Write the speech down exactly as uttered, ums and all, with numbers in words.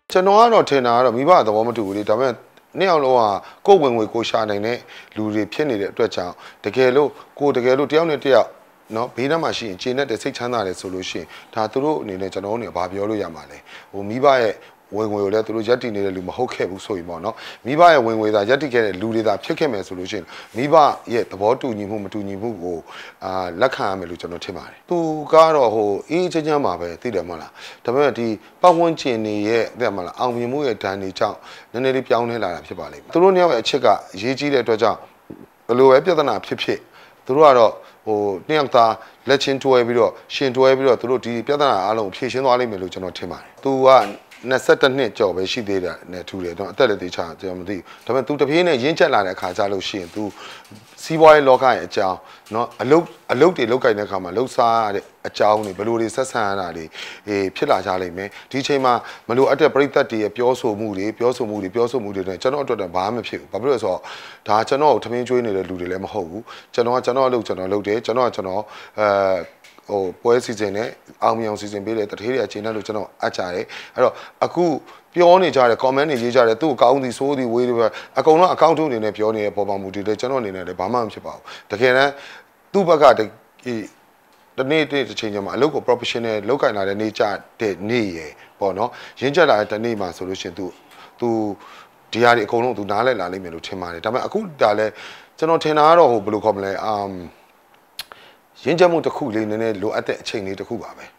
ကျွန်တော်ကတော့ထင်တာကတော့မိဘသဘောမတူဘူးလေဒါပေမဲ့နေ့အောင်လုံးကကိုယ်ဝင်ငွေကိုရှာနိုင်တဲ့လူတွေဖြစ်နေတဲ့အတွက်ကြောင့်တကယ်လို့ကိုတကယ်လို့တယောက်နဲ့တယောက်နော်ဘေးနားမှာရှိရင်ခြေနဲ့တစိတ်ချမ်းသာတယ်ဆိုလို့ရှိရင်ဒါသူတို့အနေနဲ့ကျွန်တော်တို့နေဘာပြောလို့ရမှာလဲဟိုမိဘရဲ့ဝင်ငွေကိုလည်းသူတို့ရက်တည်နေတဲ့လူမဟုတ်ခဲ့ဘူးဆိုရင်ပေါ့နော်မိဘရဲ့ဝင်ငွေသာရက်တည်ခဲ့တဲ့လူတွေသာဖြစ်ခဲ့မယ်ဆိုလို့ရှိရင်မိဘရဲ့သဘောတူညီမှုမတူညီမှုကိုအာလက်ခံရမယ်လို့ကျွန်တော်ထင်ပါတယ်သူကတော့ဟိုအေးချမ်းချမ်းပါပဲသိတယ်မဟုတ်လားဒါပေမဲ့ဒီပတ်ဝန်းကျင်တွေရဲ့သိတယ်မဟုတ်လားအောင်မြင်မှုရဲ့ဒဏ်တွေကြောင့်နည်းနည်းလေးပြောင်းလဲလာတာဖြစ်ပါလိမ့်မယ်သူတို့နှစ်ယောက်ရဲ့အချစ်ကအရေးကြီးတဲ့အတွက်ကြောင့်ဘယ်လိုပဲပြဿနာဖြစ်ဖြစ်သူတို့ကတော့ဟိုနှစ်ယောက်သားလက်ချင်းတွဲပြီးတော့ရှင်တွဲပြီးတော့သူတို့ဒီပြဿနာအားလုံးဖြေရှင်းသွားလိမ့်မယ်လို့ကျွန်တော်ထင်ပါတယ်သူကနှစ်နှစ်ကျော်ပဲရှိသေးတာနဲ့ထူတယ်တော့အသက်လည်းသေးချာကျွန်တော်မသိဘူးဒါပေမဲ့ तू တပြေးနဲ့ရင်းချက်လာတဲ့အခါကျလို့ရှိရင် तू စီးပွားရေးလောကရဲ့အကြောင်းเนาะအလုတ်အလုတ်တွေလုတ်ကင်တဲ့အခါမှာလှုပ်ရှားရတဲ့အကြောင်းတွေဘယ်လိုတွေဆက်ဆံရတာတွေအေးဖြစ်လာကြလိမ့်မယ်ဒီချိန်မှာမလို့အပ်တဲ့ပြိသက်တွေရဲ့ပြောဆိုမှုတွေပြောဆိုမှုတွေပြောဆိုမှုတွေနဲ့ကျွန်တော်အတွက်တော့ဘာမှမဖြစ်ဘူးဘာဖြစ်လို့လဲဆိုတော့ဒါကျွန်တော်ကိုထမင်းကျွေးနေတဲ့လူတွေလည်းမဟုတ်ဘူးကျွန်တော်ကကျွန်တော်အလုပ်ကျွန်တော်လုပ်တယ်ကျွန်တော်ကကျွန်တော်အဲဟိုပွဲစီစဉ်နဲ့အောင်မြောင်စီစဉ်ပေးတယ်တထေးတွေအခြေအနေလို့ကျွန်တော်အပ်ကြတယ်အဲ့တော့အခုပြောနေကြတယ် comment တွေရေးကြတယ်သူ့ကောင်းသည်ဆိုးသည်ဝေးတယ်အကုန်လုံးအကောင့်ထုအနေနဲ့ပြောနေတဲ့ပေါ်ပါမှုတွေလည်းကျွန်တော်အနေနဲ့လည်းဘာမှမဖြစ်ပါဘူးတကယ်တမ်းသူ့ဘက်ကဒီတနေ့တည်းတစ်ချိန်ကျမှအလုပ်ကို professional လောက်ကင်လာတဲ့နေကြတဲ့နေ့ရယ်ပေါ့နော်ရင်းချက်လာတဲ့နေ့မှာဆိုလို့ရှိရင် तू तू ဒီဟာတွေအကုန်လုံး तू နားလဲလာလိမ့်မယ်လို့ထင်ပါတယ်ဒါပေမဲ့အခုဒါလည်းကျွန်တော်ထင်တာကတော့ဟိုဘယ်လိုခေါ်မလဲအမ်ရင်းချက်မှုတစ်ခုလေးနည်းနည်းလိုအပ်တဲ့အချိန်လေးတစ်ခုပါပဲ